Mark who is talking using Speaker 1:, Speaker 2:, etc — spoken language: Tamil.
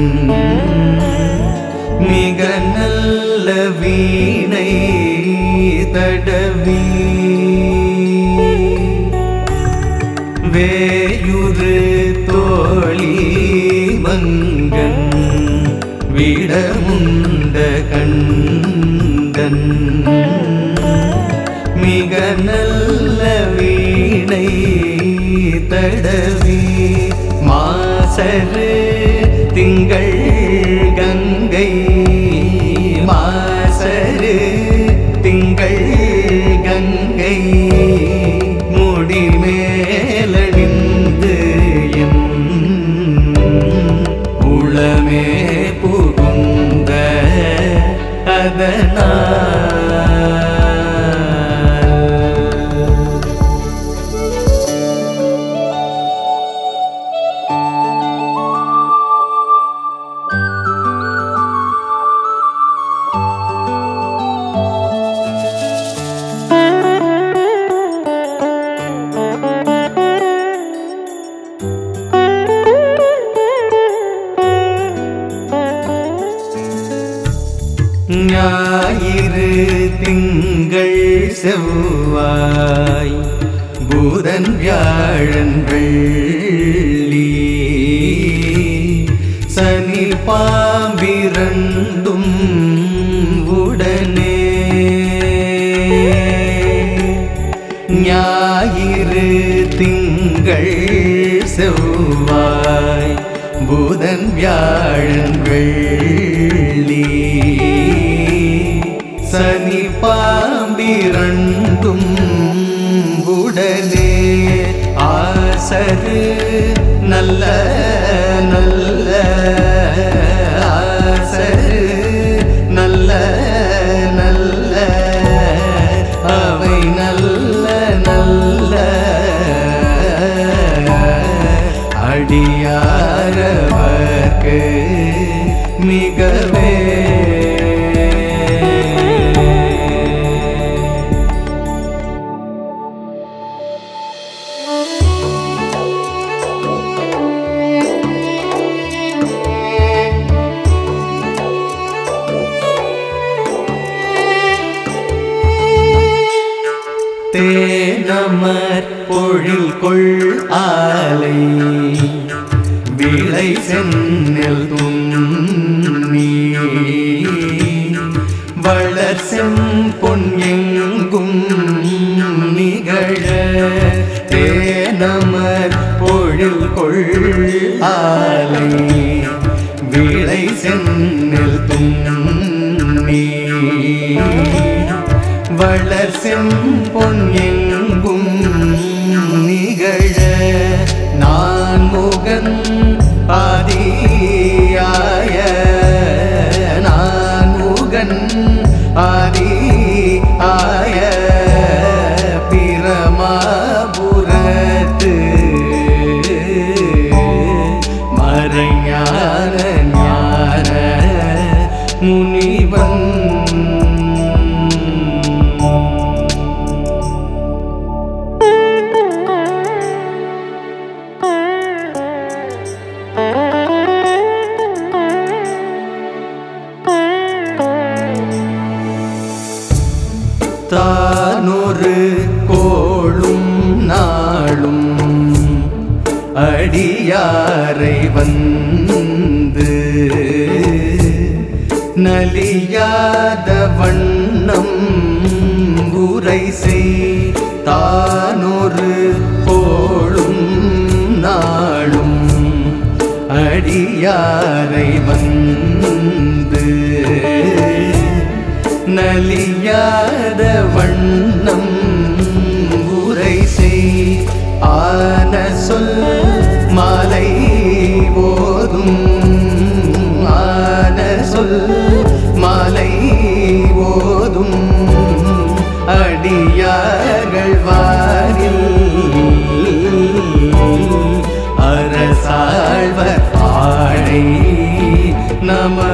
Speaker 1: மிக நல்ல வீணை தடவி வேயுறு தோழி மங்கன் விடமுண்ட கண்டன் மிக நல்ல வீணை தடவி மாசரு திங்கள் கங்கை மாசரு திங்கள் கங்கை முடிமேலணிந்து என் உளமே புகுந்த அதனால் ஞாயிறு திங்கள் செவ்வாய் புதன் வியாழன் வெள்ளி சனி பாம்பிரண்டும் உடனே ஞாயிறு திங்கள் செவ்வாய் புதன் வியாழன் வெள்ளி சனி பாம்பிரண்டும் உடனே ஆசரு நல்ல நல்ல ஆசரு நல்ல நல்ல அவை நல்ல நல்ல அடியாரவர்க்கு மிகவே தேனமர் பொழில் கொள் ஆலை விளை சென்னல் துண்ணி வளர் செம்பொன் எங்கும் நிகழ தேனமர் பொழில் கொள் ஆலை விளை சென்னல் துண்ணி வளர் செம்பொன் எங்கும் நிகழ நான் முகன் ஆதியாய நான் முகன் ஆதியாய பிரமாபுரத்து மறைஞான ஞான முனிவன் தானொரு கோளும் நாளும் அடியாரை வந்து நலியாத வண்ணம் உரை செய் தானொரு கோளும் நாளும் அடியாரை வந்து நலியாத வண்ணம் உரை செய் ஆன சொல் மாலை போதும் ஆன சொல் மாலை போதும் அடியார்கள் வாரில் அரசாழ்வர் ஆடை நம